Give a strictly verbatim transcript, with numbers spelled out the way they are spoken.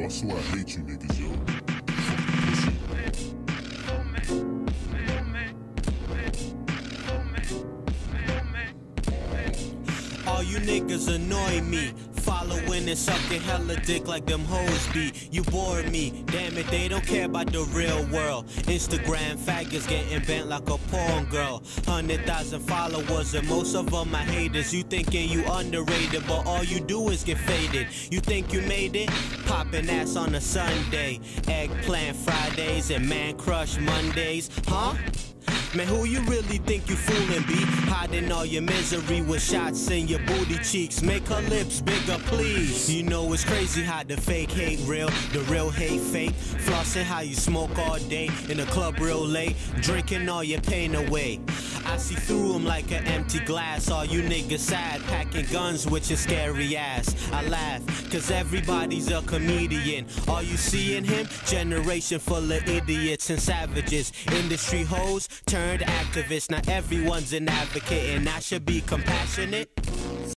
I swear I hate you niggas, yo. All you niggas annoy me, following and sucking hella dick like them hoes be. You bore me, damn it, they don't care about the real world. Instagram faggots getting bent like a porn girl. Hundred thousand followers and most of them are haters. You thinking you underrated, but all you do is get faded. You think you made it? Popping ass on a Sunday, eggplant Fridays and man crush Mondays, huh? Man, who you really think you fooling, B? Hiding all your misery with shots in your booty cheeks. Make her lips bigger, please. You know it's crazy how the fake hate real, the real hate fake. Flossing how you smoke all day, in the club real late, drinking all your pain away. I see through them like an empty glass. All you niggas sad, packing guns with your scary ass. I laugh, cause everybody's a comedian. All you see in him, generation full of idiots and savages. Industry hoes turned activists. Now everyone's an advocate and I should be compassionate.